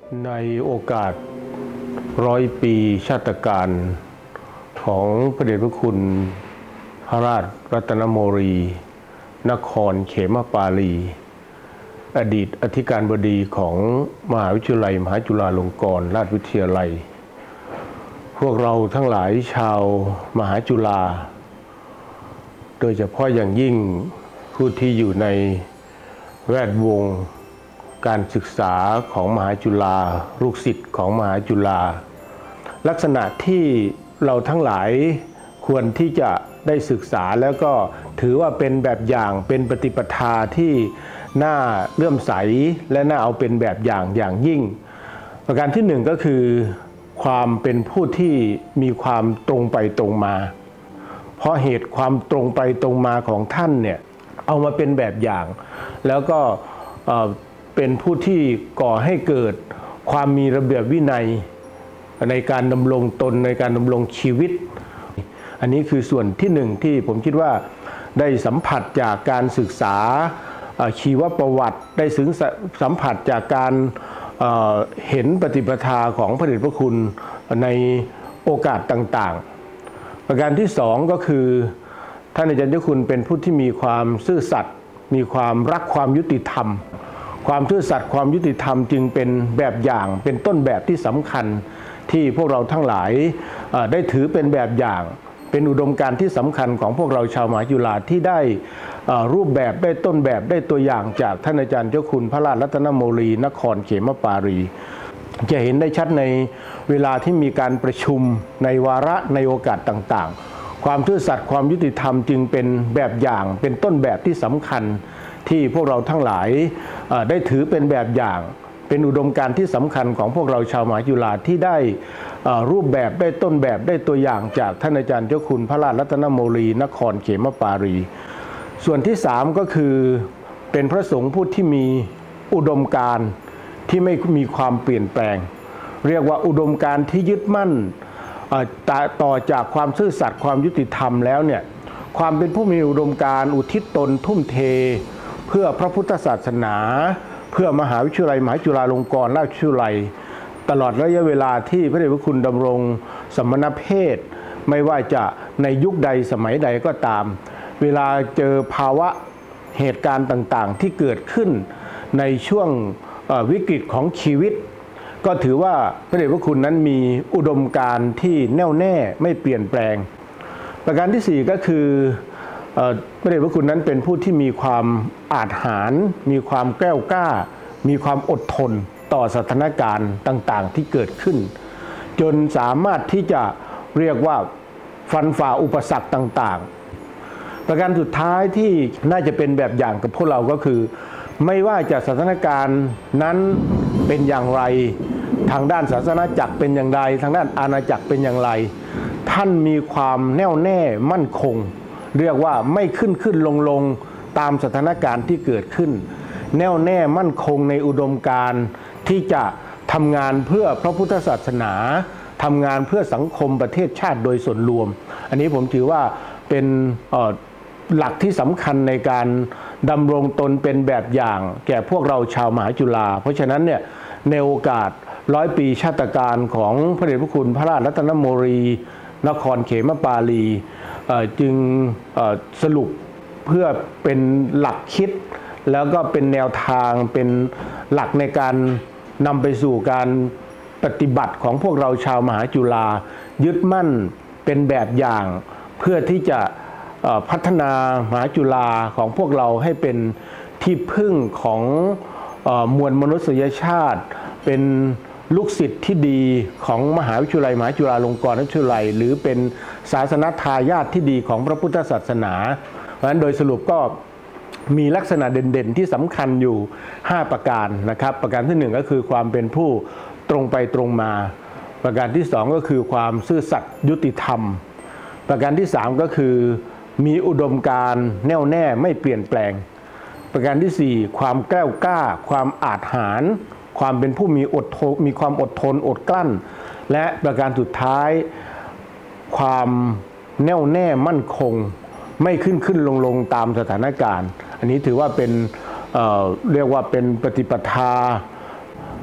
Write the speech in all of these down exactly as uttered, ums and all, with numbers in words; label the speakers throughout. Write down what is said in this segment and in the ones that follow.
Speaker 1: ในโอกาสร้อยปีชาตการของพระเดชพระคุณพระราชรัตนโมรี นครเขมปาลีอดีตอธิการบดีของมหาวิทยาลัยมหาจุฬาลงกรณราชวิทยาลัยพวกเราทั้งหลายชาวมหาจุฬาโดยเฉพาะอย่างยิ่งผู้ที่อยู่ในแวดวงการศึกษาของมหาจุฬาลูกศิษย์ของมหาจุฬาลักษณะที่เราทั้งหลายควรที่จะได้ศึกษาแล้วก็ถือว่าเป็นแบบอย่างเป็นปฏิปทาที่น่าเลื่อมใสและน่าเอาเป็นแบบอย่างอย่างยิ่งประการที่หนึ่งก็คือความเป็นผู้ที่มีความตรงไปตรงมาเพราะเหตุความตรงไปตรงมาของท่านเนี่ยเอามาเป็นแบบอย่างแล้วก็เป็นผู้ที่ก่อให้เกิดความมีระเบียบวินัยในการดำรงตนในการดำรงชีวิตอันนี้คือส่วนที่หนึ่งที่ผมคิดว่าได้สัมผัสจากการศึกษาชีวประวัติได้ถึงสัมผัสจากการเห็นปฏิปทาของพระเดชพระคุณในโอกาสต่างๆประการที่สองก็คือท่านอาจารย์เจ้าคุณเป็นผู้ที่มีความซื่อสัตย์มีความรักความยุติธรรมความซื่อสัตย์ความยุติธรรมจึงเป็นแบบอย่างเป็นต้นแบบที่สำคัญที่พวกเราทั้งหลายได้ถือเป็นแบบอย่างเป็นอุดมการณ์ที่สำคัญของพวกเราชาวมหาจุฬาที่ได้รูปแบบได้ต้นแบบได้ตัวอย่างจากท่านอาจารย์เจ้าคุณพระราชรัตนโมลี นครเขมปาลีจะเห็นได้ชัดในเวลาที่มีการประชุมในวาระในโอกาสต่างๆความซื่อสัตย์ความยุติธรรมจึงเป็นแบบอย่างเป็นต้นแบบที่สำคัญที่พวกเราทั้งหลายได้ถือเป็นแบบอย่างเป็นอุดมการณ์ที่สำคัญของพวกเราชาวมหาจุฬาที่ได้รูปแบบได้ต้นแบบได้ตัวอย่างจากท่านอาจารย์เจ้าคุณพระราชรัตนโมลี นครเขมปาลีส่วนที่สามก็คือเป็นพระสงฆ์ผู้ที่มีอุดมการณ์ที่ไม่มีความเปลี่ยนแปลงเรียกว่าอุดมการณ์ที่ยึดมั่นต่อจากความซื่อสัตย์ความยุติธรรมแล้วเนี่ยความเป็นผู้มีอุดมการณ์อุทิศตนทุ่มเทเพื่อพระพุทธศาสนาเพื่อมหาวิทยาลัยมหาจุฬาลงกรณราชวิทยาลัยตลอดระยะเวลาที่พระเดชพระคุณดำรงสมณเพศไม่ว่าจะในยุคใดสมัยใดก็ตามเวลาเจอภาวะเหตุการณ์ต่างๆที่เกิดขึ้นในช่วงวิกฤตของชีวิตก็ถือว่าพระเดชพระคุณนั้นมีอุดมการณ์ที่แน่วแน่ไม่เปลี่ยนแปลงประการที่สี่ก็คือพระเดชพระคุณนั้นเป็นผู้ที่มีความอาจหาญมีความแกล้วกล้ามีความอดทนต่อสถานการณ์ต่างๆที่เกิดขึ้นจนสามารถที่จะเรียกว่าฟันฝ่าอุปสรรคต่างๆประการสุดท้ายที่น่าจะเป็นแบบอย่างกับพวกเราก็คือไม่ว่าจะสถานการณ์นั้นเป็นอย่างไรทางด้านศาสนาจักรเป็นอย่างไรทางด้านอาณาจักรเป็นอย่างไรท่านมีความแน่วแน่มั่นคงเรียกว่าไม่ขึ้นขึ้นลงลงตามสถานการณ์ที่เกิดขึ้นแน่วแน่มั่นคงในอุดมการณ์ที่จะทำงานเพื่อพระพุทธศาสนาทำงานเพื่อสังคมประเทศชาติโดยส่วนรวมอันนี้ผมถือว่าเป็นหลักที่สำคัญในการดำรงตนเป็นแบบอย่างแก่พวกเราชาวมหาจุฬาเพราะฉะนั้นเนี่ยในโอกาสร้อยปีชาตการของพระเดชพระคุณพระราชรัตนโมลี นครเขมปาลีจึงสรุปเพื่อเป็นหลักคิดแล้วก็เป็นแนวทางเป็นหลักในการนำไปสู่การปฏิบัติของพวกเราชาวมหาจุฬายึดมั่นเป็นแบบอย่างเพื่อที่จะพัฒนามหาจุฬาของพวกเราให้เป็นที่พึ่งของมวลมนุษยชาติเป็นลูกศิษย์ที่ดีของมหาวิทยาลัยมหาจุฬาลงกรณราชวิทยาลัยหรือเป็นศาสนทายาทที่ดีของพระพุทธศาสนาเพราะฉะนั้นโดยสรุปก็มีลักษณะเด่นๆที่สำคัญอยู่ห้าประการนะครับประการที่หนึ่งก็คือความเป็นผู้ตรงไปตรงมาประการที่สองก็คือความซื่อสัตย์ยุติธรรมประการที่สามก็คือมีอุดมการณ์แน่วแน่ไม่เปลี่ยนแปลงประการที่สี่ความแกล้วกล้าความอาจหาญความเป็นผู้มีอดทนมีความอดทนอดกลั้นและประการสุดท้ายความแน่วแน่มั่นคงไม่ขึ้นขึ้นลงลงตามสถานการณ์อันนี้ถือว่าเป็น เอ่อ เรียกว่าเป็นปฏิปทา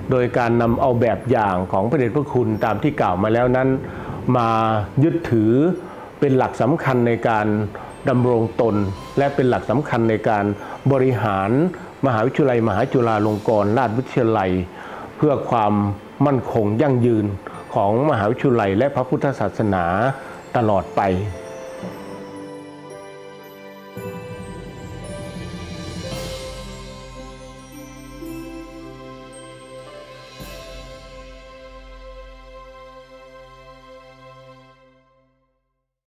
Speaker 1: โดยการนำเอาแบบอย่างของพระเดชพระคุณตามที่กล่าวมาแล้วนั้นมายึดถือเป็นหลักสำคัญในการดำรงตนและเป็นหลักสำคัญในการบริหารมหาวิทยาลัยมหาจุฬาลงกรณราชวิทยาลัยเพื่อความมั่นคงยั่งยืนของมหาวิทยาลัยและพระพุทธศาสนาตลอดไป